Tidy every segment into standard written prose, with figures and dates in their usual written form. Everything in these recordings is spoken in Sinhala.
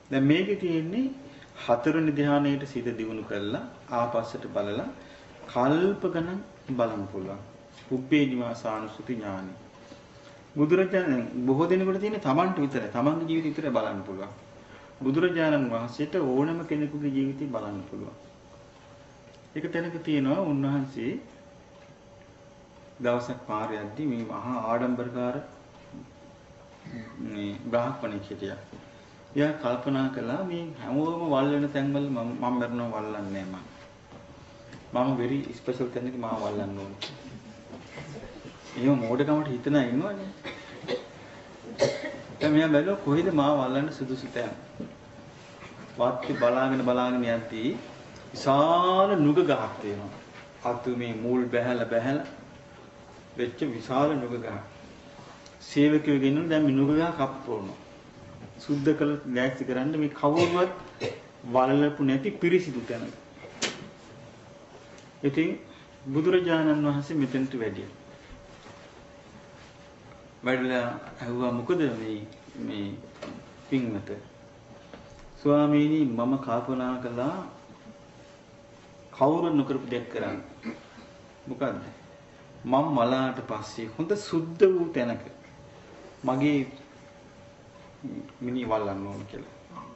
දැන් මේකේ තියෙන්නේ හතරවෙනි ධ්‍යානයේට සිත දියුණු කරලා ආපස්සට බලලා කල්ප ගණන් බලන්න පුළුවන්. උබ්බේ නිවාසානුසුති ඥානෙ. බුදුරජාණන් බොහෝ දෙනෙකුට තියෙන තමන්ට විතරයි. තමන්ගේ ජීවිතය විතරයි බලන්න පුළුවන්. බුදුරජාණන් වහන්සේට ඕනම කෙනෙකුගේ ජීවිතය බලන්න පුළුවන්. ඒක තැනක තියෙනවා උන්වහන්සේ දවසක් පාරේ යද්දි මේ මහා ආඩම්බරකාර මේ බ්‍රාහ්මණෙක් හිටියා. එයා කල්පනා කළා මේ හැමෝම වල් වෙන තැන්වල මම මරනවා වල්ලන්නේ නැහැ මම very special තැනක මාව වල්ලන්න ඕනේ. එහෙම මෝඩකමට හිතන අය ඉන්නවනේ. දැන් මෙයා බැලුවා කොහෙද මාව වල්ලන්න සුදුසු තැන. වාත්ති බලාගෙන යද්දී විශාල නුග ගහක් තියෙනවා. අතු මේ මූල් බැහැලා වෙච්ච විශාල නුග ගහක්. සේවකයෝ ගෙනුන දැන් මේ නුග ගහ කප්පවනවා. සුද්ධ කළ ලෑස්ති කරන්න මේ කවුරුවත් වලලපු නැති පිරිසිදු තැනක. ඉතින් බුදුරජාණන් වහන්සේ මෙතෙන්ට වැඩියා. වැඩිලා ඇහුවා මොකද මේ පින්වත ස්වාමීනි මම කල්පනා කළා කවුරු නොකරපු දෙයක් කරන්න. මොකද්ද? මම මලාට පස්සේ හොඳ සුද්ධ වූ තැනක මගේ මිනි වල්ලන්න ඕන කියලා.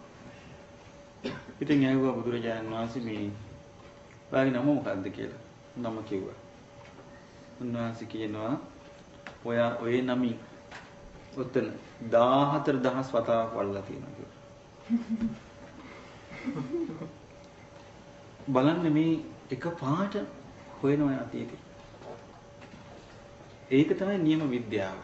ඉතින් ඇහුවා බුදුරජාණන් වහන්සේ මේ ඔයාගේ නම මොකද්ද කියලා. නම කිව්වා. උන්වහන්සේ කියනවා ඔයා ඔය නමින් ඔතන 14000 වතාවක් වල්ලා තියෙනවා කියලා. බලන්න මේ එක පාට හොයනවා අතීතේ. ඒක තමයි නියම විද්‍යාව.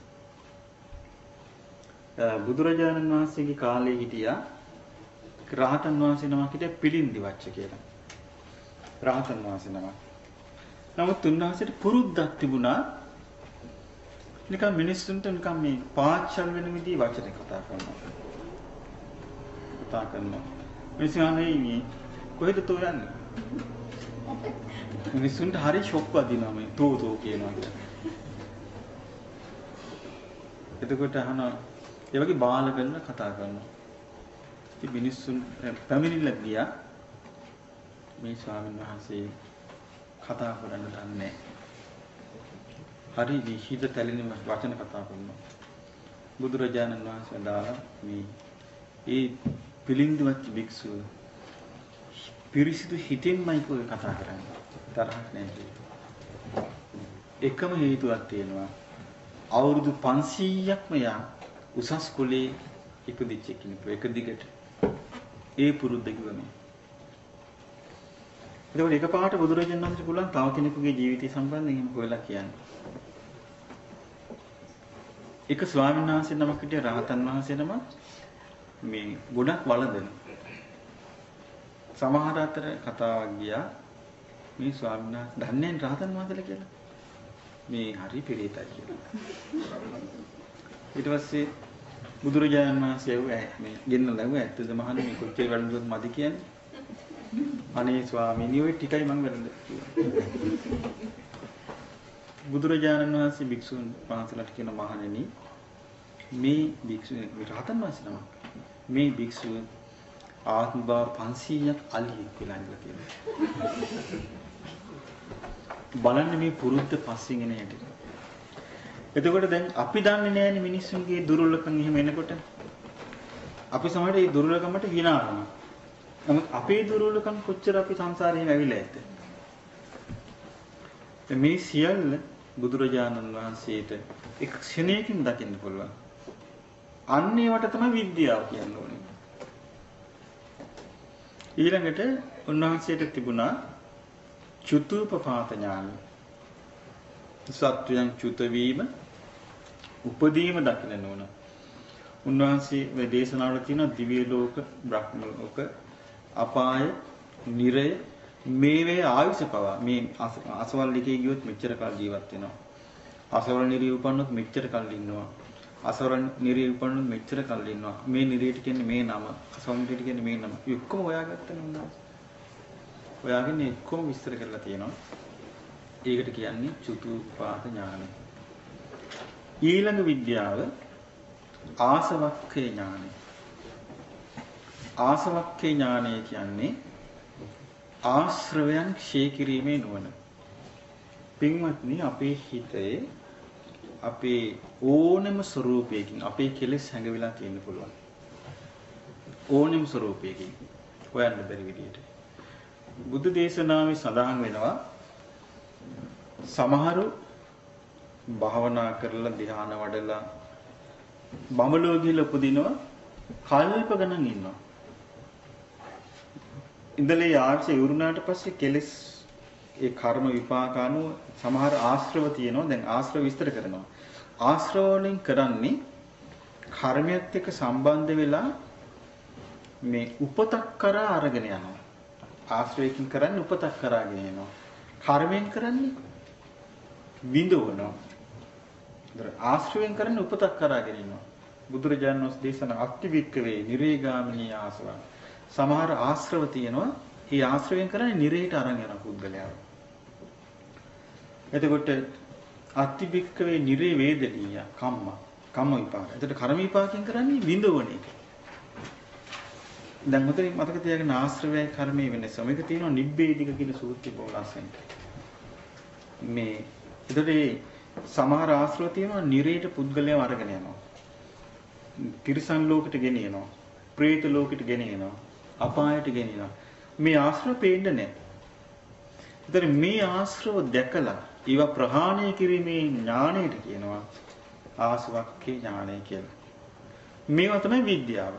බුදුරජාණන් වහන්සේගේ කාලේ හිටියා රහතන් වහන්සේ නමක් හිටියා පිළින්දි වච්ච කියලා. රහතන් වහන්සේ නමක්. නමුත් උන්වහන්සේට පුරුද්දක් තිබුණා නිකන් මිනිස්සුන්ට නිකන් මේ පාච්චල් වෙන විදිහේ වචන කතා කරනවා. මිනිස්සුන්ගේ මේ කොහෙද තෝ යන්නේ? මිනිස්සුන්ට හරි ෂොක් වදිනවා මේ තෝ කියනවා කියලා. එතකොට අහනවා ඒ වගේ බාල කරන කතා කරනවා. ඉතින් මිනිස්සුන් පැමිණිලා ගියා මේ ස්වාමීන් වහන්සේ කතා කරන්න දන්නේ හරි විහිද තැලෙන වචන කතා කරනවා. බුදුරජාණන් වහන්සේ දාලා මේ ඒ පිළිඳුවත් භික්ෂුව පිරිසිදු හිතෙන්මයි කොයි කතා කරන්නේ. තරහක් නැහැ. එකම හේතුවක් තියෙනවා. අවුරුදු 500ක්ම යා උසස් කුලේ ඉපදිච්ච කෙනෙක් එක දිගට ඒ පුරුද්ද කිව්වනේ. ඒකෝට එකපාරට බුදුරජාණන් වහන්සේ පුළුවන් තව කෙනෙකුගේ ජීවිතය සම්බන්ධයෙන් එහෙම හොයලා කියන්න. එක ස්වාමීන් වහන්සේ නමක් හිටිය රහතන් වහන්සේ නම මේ ගොඩක් වළඳන. සමහර අතර කතාවක් ගියා මේ ස්වාමීන් වහන්සේ දන්නේ රහතන් වහන්සේලා කියලා. මේ හරි පිළිතයි කියලා. ඊට පස්සේ බුදුරජාණන් වහන්සේ මේ ගෙන්නලා ඇත්තද මහන්නේ මේ කොච්චර වැඩමුළුවක් මදි කියන්නේ? අනේ ස්වාමීනි ඔය ටිකයි මම වැරද්ද කිව්වා. බුදුරජාණන් වහන්සේ භික්ෂුන් වහන්සේලාට කියන මහණෙනි මේ භික්ෂුව රහතන් වහන්සේ නම මේ භික්ෂුව ආත්ම භාව 500ක් අලියෙක් කියලා ඉඳලා තියෙනවා. බලන්න මේ පුරුද්ද පස්සෙන් එන හැටි. එතකොට දැන් අපි දන්නේ නැහැනේ මිනිස්සුන්ගේ දුර්වලකම් එහෙම එනකොට. අපි සමහරට මේ දුර්වලකමට hina වෙනවා. නමුත් අපේ දුර්වලකම් කොච්චර අපි සංසාරේ ඇවිල්ලා ඇද්ද? මේ සියල්ල බුදුරජාණන් වහන්සේට එක් ක්ෂණයකින් දකින්න පුළුවන්. අන්න ඒවට තමයි විද්‍යාව කියන්නේ ඕනේ. ඊළඟට උන්වහන්සේට තිබුණා චුතුපපාත ඥාන. සත්වයන් චුත වීම උපදීම දකින්න ඕන. උන්වහන්සේ මේ දේශනාවල තියෙන දිව්‍ය ලෝක, බ්‍රහ්ම ලෝක, අපාය, නිරය මේවේ ආයුෂ පවා මේ අසවල් එකේ ගියොත් මෙච්චර කාල ජීවත් වෙනවා. අසවල් නිරය උපන්නොත් මෙච්චර කාල ඉන්නවා. අසවල් නිරය උපන්නොත් මෙච්චර කාල ඉන්නවා. මේ නිරයට කියන්නේ මේ නම, අසවල් නිරයට කියන්නේ මේ නම. ඔක්කොම හොයාගත්තනේ උන්වහන්සේ. ඔයාගෙන එක්කම විස්තර කරලා තියෙනවා. ඒකට කියන්නේ චතුප්පාත ඥානය. ඊළඟ විද්‍යාව ආසවක්ඛය ඥානය. ආසවක්ඛේ ඥානය කියන්නේ ආශ්‍රවයන් ක්ෂය කිරීමේ නුවණ. පින්වත්නි අපේ හිතේ අපේ ඕනම ස්වરૂපයකින් අපේ කෙලෙස් හැඟවිලා තියෙන්න පුළුවන්. ඕනම ස්වરૂපයකින් හොයන්න බැරි විදියට. බුදු දේශනාවේ සඳහන් වෙනවා සමහරු භාවනා කරලා ධ්‍යාන වඩලා බඹලෝ ගිහිල්ලා උපදිනවා කල්ප ගණන් ඉන්නවා. ඉඳලේ ආර්ච ඉවරුණාට පස්සේ කෙලෙස් ඒ කර්ම විපාක අනුව සමහර ආශ්‍රව තියෙනවා. දැන් ආශ්‍රව විස්තර කරනවා. ආශ්‍රව වලින් කරන්නේ කර්මයත් එක්ක සම්බන්ධ වෙලා මේ උපතක් කරා අරගෙන යනවා. ආශ්‍රවයෙන් කරන්නේ උපතක් කරාගෙන යනවා. කර්මයෙන් කරන්නේ විඳවනවා. ආශ්‍රවයෙන් කරන්නේ උපතක් කරාගෙන ඉන්නවා. බුදුරජාණන් වහන්සේ දේශනා අක්තිවික්කවේ නිරේගාමිනී ආසවං. සමහර ආශ්‍රව තියෙනවා. ඒ ආශ්‍රවයෙන් කරන්නේ නිරේට අරන් යන පුද්ගලයා. එතකොට අක්තිවික්කවේ නිරේ වේදනීය කම්ම විපාක. එතකොට කර්ම විපාකයෙන් කරන්නේ විඳවන එක. දැන් මෙතන මතක තියාගන්න ආශ්‍රවයයි කර්මයේ වෙනස. මේක තියෙනවා නිබ්බේධික කියන සූත්‍රය බෝලාසෙන්. මේ එතකොට සමහර ආශ්‍රව තියෙනවා නිරේට පුද්ගලයව අරගෙන යනවා. තිරිසන් ලෝකෙට ගෙනියනවා. പ്രേත ලෝකෙට ගෙනියනවා. අපායට ගෙනියනවා. මේ ආශ්‍රව පේන්නේ නැහැ. ඒතර මේ ආශ්‍රව දැකලා ඒවා ප්‍රහාණය කිරීමේ ඥාණයට කියනවා ආසවක්ඛේ ඥාණය කියලා. මේවා තමයි විද්‍යාව.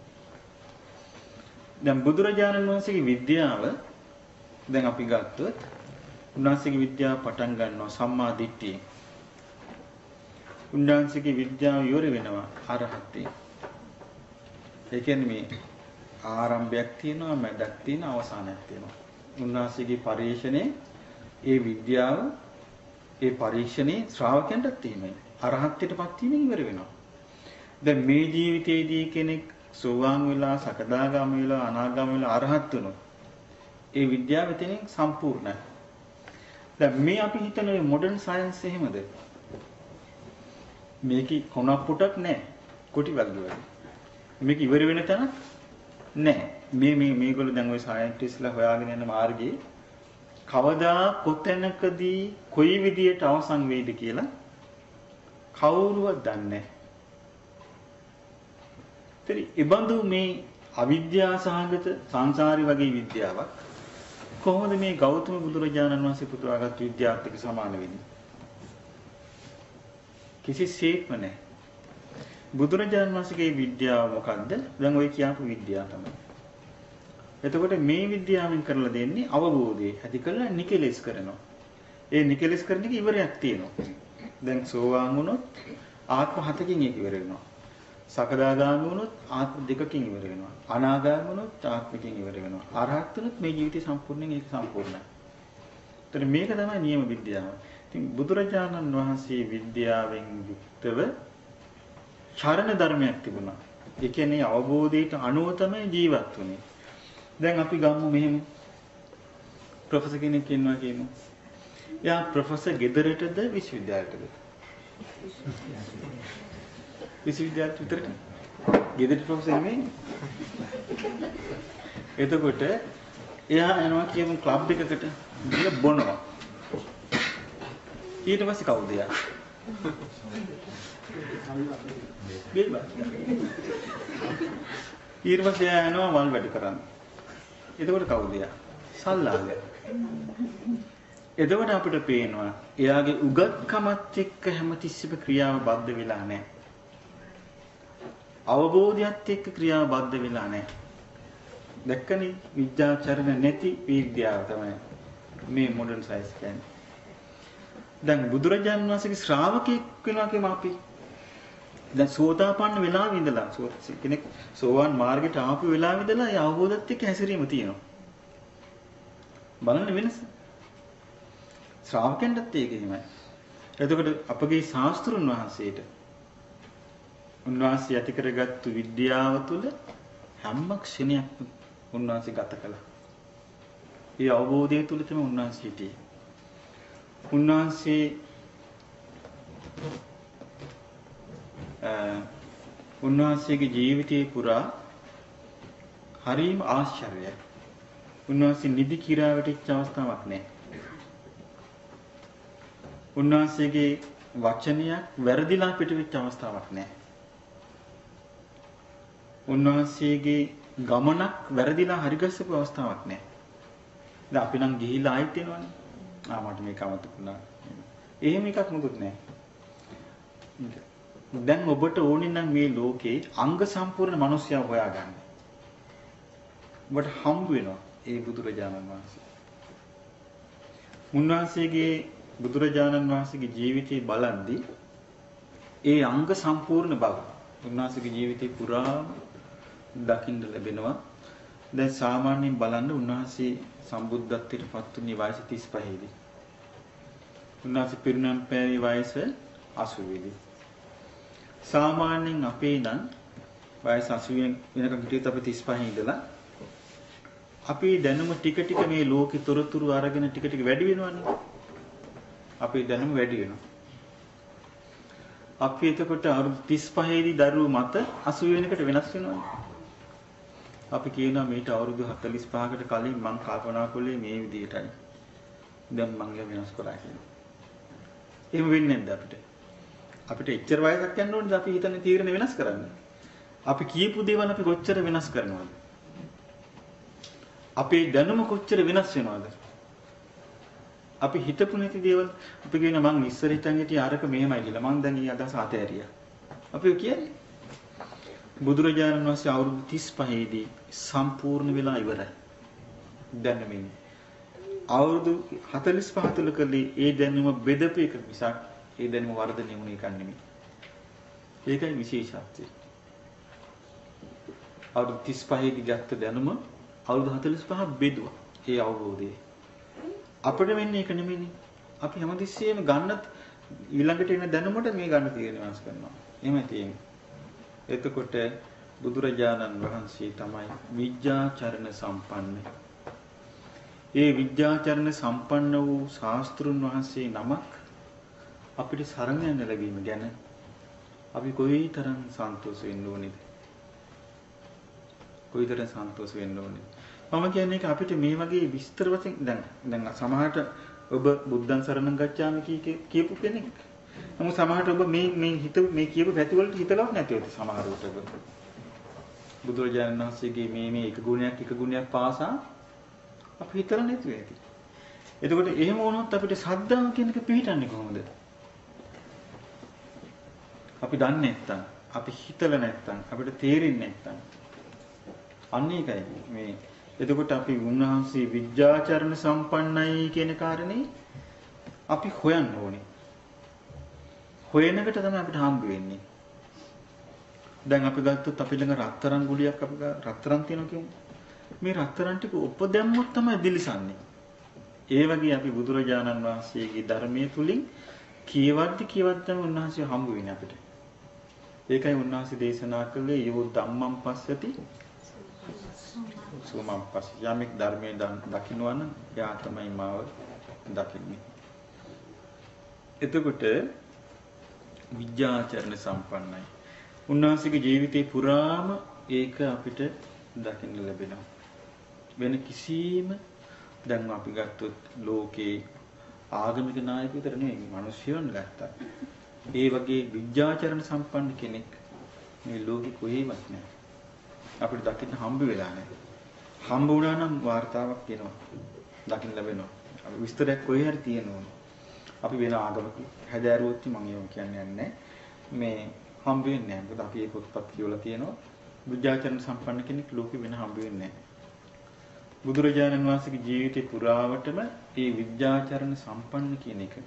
දැන් බුදුරජාණන් වහන්සේගේ විද්‍යාව දැන් අපි ගත්තොත් උන්වහන්සේගේ විද්‍යාව පටන් ගන්නවා සම්මා දිට්ඨිය. උන්වහන්සේගේ විද්‍යාව ඉවර වෙනවා අරහත්ත්වය. ඒ කියන්නේ මේ ආරම්භයක් තියෙනවා, මැදක් තියෙනවා, අවසානයක් තියෙනවා. උන්වහන්සේගේ පරිශ්‍රණයේ ඒ විද්‍යාව ඒ පරිශ්‍රණයේ ශ්‍රාවකයන්ටත් එහෙමයි. අරහත්ත්වයටපත් වීමෙන් ඉවර වෙනවා. දැන් මේ ජීවිතයේදී කෙනෙක් සෝවාන් වෙලා, සකදාගාම වෙලා, අනාගාම වෙලා අරහත් වෙනවා. ඒ විද්‍යාව එතනින් සම්පූර්ණයි. දැන් මේ අපි හිතන මොඩර්න් සයන්ස් එහෙමද? මේකේ කොනක් පුටක් නැහැ. කොටි වර්ග වල. මේක ඉවර වෙන තැනක් නැහැ. මේගොල්ලෝ දැන් ওই සයන්ටිස්ට්ලා හොයාගෙන යන මාර්ගයේ කවදා කොතැනකදී කොයි විදියට අවසන් වෙයිද කියලා කවුරුවත් දන්නේ නැහැ. ඉබඳු මේ අවිද්‍යා සහගත සංසාරي වගේ විද්‍යාවක් කොහොමද මේ ගෞතම බුදුරජාණන් වහන්සේ පුතුරාගත් විද්‍යාවත් එක්ක සමාන වෙන්නේ? කිසිසේත්ම නැහැ. බුදුරජාණන් වහන්සේගේ විද්‍යාව මොකද්ද? දැන් ඔය කියපු විද්‍යාව තමයි. එතකොට මේ විද්‍යාවෙන් කරලා දෙන්නේ අවබෝධය ඇති කරලා නිකලෙස් කරනවා. ඒ නිකලෙස් කරන එක ඉවරයක් තියෙනවා. දැන් සෝවාන් වුණොත් ආත්ම 7කින් ඒක ඉවර වෙනවා. සකදාගාමී වුණොත් ආත්ම 2කින් ඉවර වෙනවා. අනාගාමී වුණොත් ආත්මකින් ඉවර වෙනවා. අරහත් වුණොත් මේ ජීවිතය සම්පූර්ණයෙන් ඒක සම්පූර්ණයි. ඒතර මේක තමයි නියම විද්‍යාව. ඉතින් බුදුරජාණන් වහන්සේ විද්‍යාවෙන් යුක්තව චරණ ධර්මයක් තිබුණා. ඒ කියන්නේ අවබෝධයට අනුව තමයි ජීවත් වුනේ. දැන් අපි ගමු මෙහෙම ප්‍රොෆෙසර් කෙනෙක් ඉන්නවා කියමු. එයා ප්‍රොෆෙසර් ගෙදරටද විශ්වවිද්‍යාලයටද? විශ්වවිද්‍යාලයට විතරට. ගෙදරට ප්‍රොෆෙසර් නෙමෙයි. එතකොට එයා යනවා කියමු ක්ලබ් එකකට ගිහලා බොනවා. ඊට පස්සේ කවුද එයා? ඊට පස්සේ එයා යනවා වල් වැඩ කරන්න. එතකොට කවුද එයා? සල්ලාග. එතකොට අපිට පේනවා එයාගේ උගත්කමත් එක්ක හැමතිස්සෙම ක්‍රියාව බද්ධ වෙලා නැහැ. අවබෝධයත් එක්ක ක්‍රියාව බද්ධ වෙලා නැහැ. දැක්කනේ විද්‍යාචරණ නැති විද්‍යාව තමයි මේ මොඩර්න් සයන්ස් කියන්නේ. දැන් බුදුරජාණන් වහන්සේගේ ශ්‍රාවකෙක් වෙනවා කියම අපි. දැන් සෝතාපන්න වෙලාවෙ ඉඳලා කෙනෙක් සෝවාන් මාර්ගයට ආපු වෙලාවෙ ඉඳලා ඒ අවබෝධයත් එක්ක හැසිරීම තියෙනවා. බලන්න වෙනස. ශ්‍රාවකයන්ටත් ඒක එහෙමයි. එතකොට අපගේ ශාස්ත්‍රුන් වහන්සේට උන්වහන්සේ ඇති කරගත්තු විද්‍යාව තුළ හැම ක්ෂණයක්ම උන්වහන්සේ ගත කළා. ඒ අවබෝධය තුළ තමයි උන්වහන්සේ හිටියේ. උන්වහන්සේගේ ජීවිතේ පුරා හරීම ආශ්චර්යයි. උන්වහන්සේ නිදි කිරා වැටිච්ච අවස්ථාවක් නැහැ. උන්වහන්සේගේ වචනයක් වැරදිලා පිටවෙච්ච අවස්ථාවක් නැහැ. උන්වහන්සේගේ ගමනක් වැරදිලා හරිගස්සපු අවස්ථාවක් නැහැ. දැන් අපි නම් ගිහිලා ආයෙත් එනවනේ. මට මේක අමතක වුණා. එහෙම එකක් මොකුත් නැහැ. දැන් ඔබට ඕනේ නම් මේ ලෝකේ අංග සම්පූර්ණ මිනිස්සයා හොයාගන්න. ඔබට හම්බ වෙනවා ඒ බුදුරජාණන් වහන්සේ. උන්වහන්සේගේ බුදුරජාණන් වහන්සේගේ ජීවිතය බලද්දී ඒ අංග සම්පූර්ණ බව උන්වහන්සේගේ ජීවිතේ පුරාම දකින්න ලැබෙනවා. දැන් සාමාන්‍යයෙන් බලන්න උන්වහන්සේ සම්බුද්ධත්වයට පත් වුණේ වයස 35 දී. උන්වහන්සේ පිරිනම් පෑවේ වයස 80 දී. සාමාන්‍යයෙන් අපේ නම් වයස 80 වෙනකම් හිටියත් අපි 35 ඉඳලා අපේ දැනුම ටික ටික මේ ලෝකේ තොරතුරු අරගෙන ටික ටික වැඩි වෙනවනේ. අපේ දැනුම වැඩි වෙනවා. අපි එතකොට අවුරුදු 35 දී දරුවෝ මත 80 වෙනකට වෙනස් වෙනවනේ. අපි කියනවා මේට අවුරුදු 45කට කලින් මං කල්පනා කළේ මේ විදිහටයි. දැන් මං වෙනස් කරා කියලා. එහෙම වෙන්නේ නැද්ද අපිට? අපිට එච්චර වයසක් යන්න ඕනේද අපි හිතන්නේ තීරණ වෙනස් කරන්න? අපි කියපු දේවල් අපි කොච්චර වෙනස් කරනවද? අපේ දැනුම කොච්චර වෙනස් වෙනවද? අපි හිතපු නැති දේවල් අපි කියන මං ඉස්සර හිතන් හිටියේ අරක මෙහෙමයි කියලා. මං දැන් ඊ අදහස අතෑරියා. අපි කියන්නේ බුදුරජාණන් වහන්සේ අවුරුදු 35 දී සම්පූර්ණ වෙලා ඉවරයි. දැනුමින් අවුරුදු 45 තුල කලේ ඒ දැනුම බෙදපු එක මිසක් ඒ දැනුම වර්ධනය වුණේ එකක් නෙමෙයි. ඒකයි විශේෂත්වය. අවුරුදු 35 දී ගත්ත දැනුම අවුරුදු 45 බෙදුවා. ඒ අවබෝධය. අපිට වෙන්නේ ඒක නෙමෙයිනේ. අපි හැමතිස්සෙම ගන්නත් ඊළඟට එන දැනුමට මේ ගන්න තියෙන වෙනස් කරනවා. එහෙමයි තියෙන්නේ. එතකොට බුදුරජාණන් වහන්සේ තමයි විද්‍යාචරණ සම්පන්න. ඒ විද්‍යාචරණ සම්පන්න වූ ශාස්ත්‍රුන් වහන්සේ නමක් අපිට සරණ යන්න ලැබීම ගැන අපි කොයිතරම් සන්තෝෂ වෙන්න ඕනේද? කොයිතරම් සන්තෝෂ වෙන්න ඕනේද? මම කියන්නේ අපිට මේ වගේ විස්තර වශයෙන් දැන් සමහරට ඔබ බුද්ධං සරණං ගච්ඡාමි කියපු කෙනෙක්. නමුත් සමහරට ඔබ මේ කියපු පැති වලට හිතලවත් නැතිවෙත් සමහරවට ඔබ. බුදුරජාණන් වහන්සේගේ මේ එක ගුණයක් පාසා අපි හිතලා නැති වෙයි. එතකොට එහෙම වුණොත් අපිට ශ්‍රද්ධාව කියන එක පිළිටන්නේ කොහොමද? අපි දන්නේ නැත්තම්, අපි හිතලා නැත්තම්, අපිට තේරෙන්නේ නැත්තම්. අන්න ඒකයි මේ. එතකොට අපි උන්වහන්සේ විද්‍යාචරණ සම්පන්නයි කියන කාරණේ අපි හොයන්න ඕනේ. හොයනකට තමයි අපිට හම්බ වෙන්නේ. දැන් අපි ගත්තොත් අපි ළඟ රත්තරන් ගුලියක් අපි රත්තරන් තියෙනවා කියමු. මේ රත්තරන් ටික උපදැම්මොත් තමයි දිලිසන්නේ. ඒ වගේ අපි බුදුරජාණන් වහන්සේගේ ධර්මයේ තුලින් කියවද්දි උන්වහන්සේ හම්බ වෙන්නේ අපිට. ඒකයි උන්වහන්සේ දේශනා කළේ යෝ ධම්මං පස්සති සුමං පස්සති. යමෙක් ධර්මයේ දකින්නවා නම් එයා තමයි මාව දකින්නේ. එතකොට විද්‍යාචරණ සම්පන්නයි. උන්වහන්සේගේ ජීවිතේ පුරාම ඒක අපිට දකින්න ලැබෙනවා. වෙන කිසිම දැන් අපි ගත්තොත් ලෝකේ ආගමික නායක විතර නෙවෙයි මිනිස්සුන් ගත්තා. ඒ වගේ විද්‍යාචරණ සම්පන්න කෙනෙක් මේ ලෝකෙ කොහෙවත් නැහැ. අපිට දකින්න හම්බ වෙලා නැහැ. හම්බ වුණා නම් වார்த்தාවක් එනවා. දකින්න ලැබෙනවා. අපි විස්තරයක් කොහේ හරි තියෙනවා. අපි වෙන ආගමක හැදෑරුවොත් මම ඒක කියන්නේ නැහැ. මේ හම්බ වෙන්නේ නැහැ. මොකද අපි ඒක පොත්පත් කියවලා තියෙනවා. විද්‍යාචරණ සම්පන්න කෙනෙක් ලෝකෙ වෙන හම්බ වෙන්නේ නැහැ. බුදුරජාණන් වහන්සේගේ ජීවිතේ පුරාවටම මේ විද්‍යාචරණ සම්පන්න කියන එක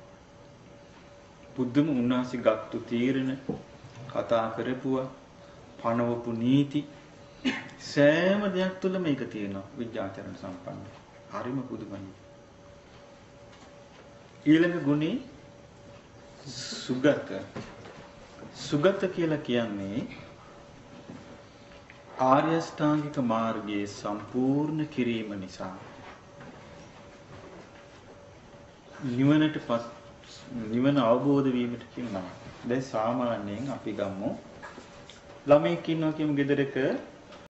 බුදුම උන්වහන්සේ ගත්තු තීරණ කතා කරපුවා පනවපු නීති සෑම දෙයක් තුළ මේක තියෙනවා විද්‍යාචරණ සම්පන්න. හරිම පුදුමයි. ඊළඟ ගුණේ සුගත. සුගත කියලා කියන්නේ ආර්ය අෂ්ටාංගික මාර්ගයේ සම්පූර්ණ කිරීම නිසා නිවන අවබෝධ වීමට කියනවා. දැන් සාමාන්‍යයෙන් අපි ගමු ළමෙක් ඉන්නවා කියමු ගෙදරක